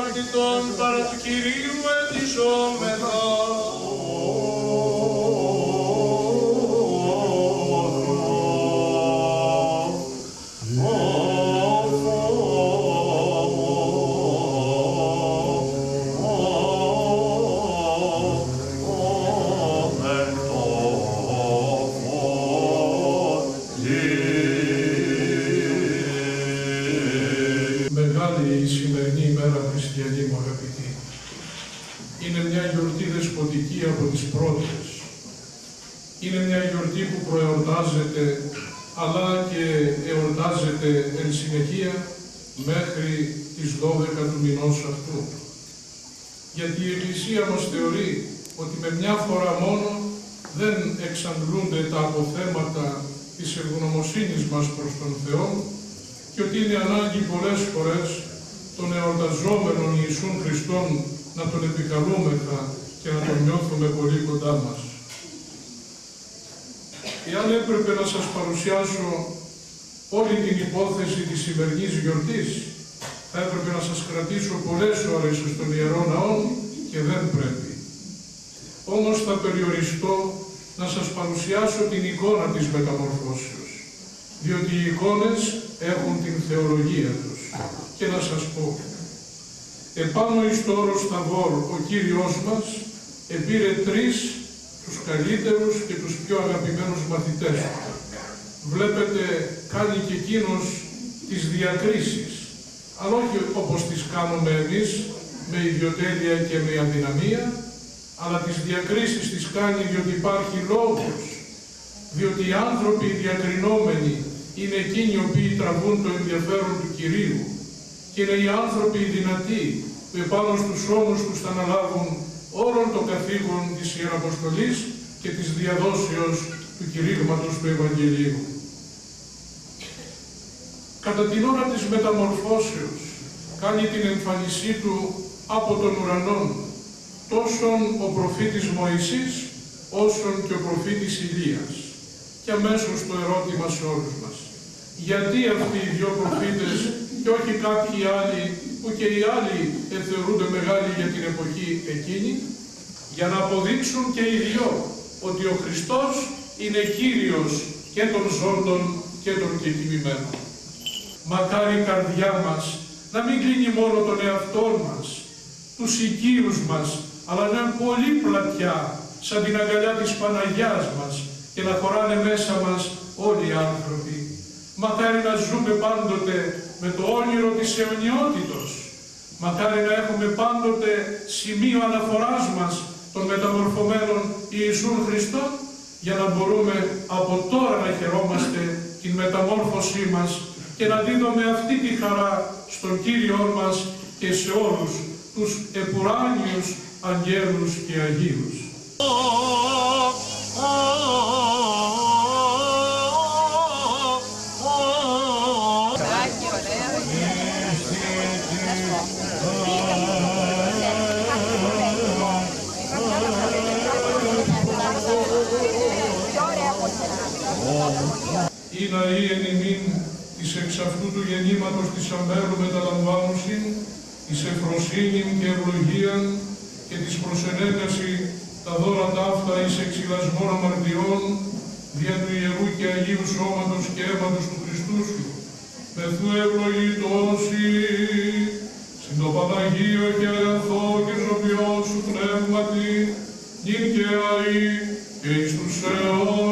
αμαρτητών παρά του Κυρίου ετισόμεθα. Η σημερινή ημέρα χριστιανή μου αγαπητοί, είναι μια γιορτή δεσποτική από τις πρώτες. Είναι μια γιορτή που προεορτάζεται αλλά και εορτάζεται εν συνεχεία μέχρι τις 12 του μηνός αυτού. Γιατί η Εκκλησία μας θεωρεί ότι με μια φορά μόνο δεν εξαντλούνται τα αποθέματα της ευγνωμοσύνης μας προς τον Θεό και ότι είναι ανάγκη πολλές φορές των εορταζόμενων Ιησούν Χριστόν να τον επικαλούμεθα και να τον νιώθουμε πολύ κοντά μας. Εάν έπρεπε να σας παρουσιάσω όλη την υπόθεση της σημερινής γιορτής, θα έπρεπε να σας κρατήσω πολλές ώρες στον Ιερό Ναό και δεν πρέπει. Όμως θα περιοριστώ να σας παρουσιάσω την εικόνα της μεταμορφώσεως, διότι οι εικόνες έχουν την θεολογία τους. Και να σας πω, επάνω εις το όρος Ταβόρ ο Κύριος μας επήρε τρεις τους καλύτερους και τους πιο αγαπημένους μαθητές του. Βλέπετε, κάνει και εκείνος τις διακρίσεις, αλλά όχι όπως τις κάνουμε εμείς, με ιδιοτέλεια και με αδυναμία, αλλά τις διακρίσεις τις κάνει διότι υπάρχει λόγος, διότι οι άνθρωποι διακρινόμενοι είναι εκείνοι οι οποίοι τραβούν το ενδιαφέρον του Κυρίου και είναι οι άνθρωποι οι δυνατοί που επάνω στους ώμους τους θα αναλάβουν όλον το καθήκον της Ιεραποστολής και της διαδόσεως του κηρύγματος του Ευαγγελίου. Κατά την ώρα της μεταμορφώσεως κάνει την εμφάνισή του από τον ουρανό τόσον ο προφήτης Μωυσής όσον και ο προφήτης Ηλίας. Και αμέσως το ερώτημα σε όλους μας. Γιατί αυτοί οι δυο προφήτες και όχι κάποιοι άλλοι, που και οι άλλοι θεωρούνται μεγάλοι για την εποχή εκείνη, για να αποδείξουν και οι δυο ότι ο Χριστός είναι Κύριος και των ζώντων και των κεκτημένων. Μακάρι η καρδιά μας να μην κλείνει μόνο τον εαυτό μας, τους οικείους μας, αλλά να είναι πολύ πλατιά, σαν την αγκαλιά της Παναγιάς μας, και να χωράνε μέσα μας όλοι οι άνθρωποι. Μακάρι να ζούμε πάντοτε με το όνειρο της αιωνιότητος. Μακάρι να έχουμε πάντοτε σημείο αναφοράς μας των μεταμορφωμένων Ιησούν Χριστών, για να μπορούμε από τώρα να χαιρόμαστε την μεταμόρφωσή μας και να δίδουμε αυτή τη χαρά στον Κύριό μας και σε όλους τους επουράνιους αγγέλους και Αγίους. Ή ναοί εν ημίν της εξ αυτού του γεννήματος της αμέρου μεταλαμβάνουσιν, εις ευφροσύνην και ευλογίαν και της προσενέκαση τα δώρα ταύτα εις εξηλασμών αμαρτιών, δια του Ιερού και Αγίου Σώματος και αίματος του Χριστού σου, μεθού ευλογητώσει, συν το Παναγίο και αγαθό και ζωπιό σου πνεύματι, νυν και αεί και εις τους αιώνας.